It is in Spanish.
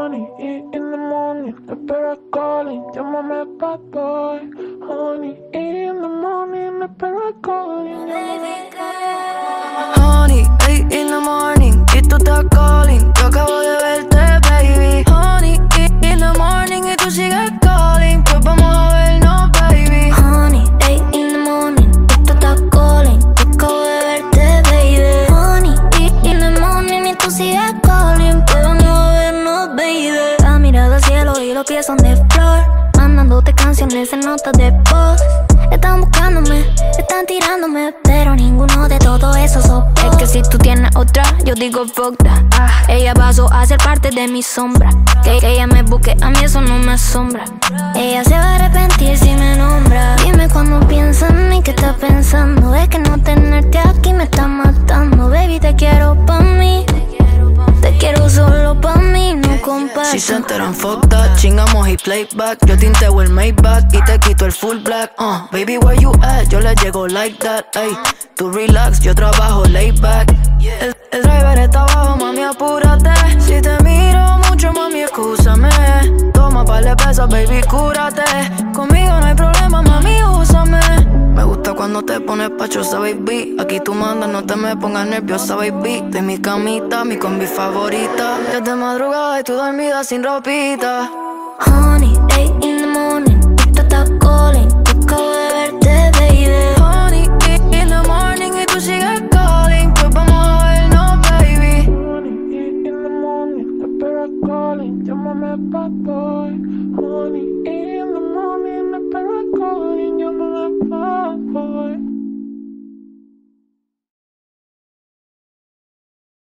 Honey, 8 in the morning, the parrot calling. Llámame bad boy. Honey, 8 in the morning, the parrot calling. Honey, 8 in the morning, y tú estás calling. Yo acabo de verte, baby. Honey, 8 in the morning, y tú sigues calling. Pues vamos a vernos, baby. Honey, 8 in the morning, y tú estás calling. Yo acabo de verte, baby. Honey, 8 in the morning, y tú sigues calling. Pues vamos a vernos, baby. La mirada al cielo y los pies son de flor. Mandándote canciones en notas de voz. Están buscándome, están tirándome, pero ninguno de todo eso soporta. Es que si tú tienes otra, yo digo fuck that. Ella pasó a ser parte de mi sombra. Que ella me busque, a mí eso no me asombra. Ella se va a arrepentir si me nombra. Dime cuando piensas en mí, ¿qué estás pensando? Es que no tenerte aquí me está matando. Baby, te quiero pa' mí. Te quiero solo pa' mí, no comparto. Si se enteran, fuck that. Chingamos y playback. Yo tinteo el Maybach y te quito el full black. Baby, where you at? Yo le llego like that. Ay, tú relax, yo trabajo laid back. El driver está abajo, mami, apúrate. Si te miro mucho, mami, excúsame. Toma par de pesos, baby, cúrate. Conmigo no hay problema, mami, úsame. Me gusta cuando te pones pachosa, baby. Aquí tú mandas, no te me pongas nerviosa, baby. De mi camita, mi combi favorita. Ya de madrugada y tú dormida sin ropita. Honey, 8 in the morning, y tú estás calling.